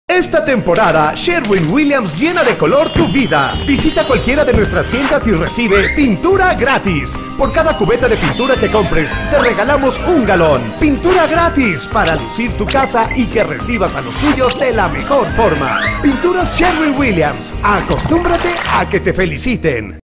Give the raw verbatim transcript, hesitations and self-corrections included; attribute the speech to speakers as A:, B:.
A: Esta temporada, Sherwin-Williams llena de color tu vida. Visita cualquiera de nuestras tiendas y recibe pintura gratis. Por cada cubeta de pintura que compres, te regalamos un galón. Pintura gratis para lucir tu casa y que recibas a los tuyos de la mejor forma. Pinturas Sherwin-Williams. Acostúmbrate a que te feliciten.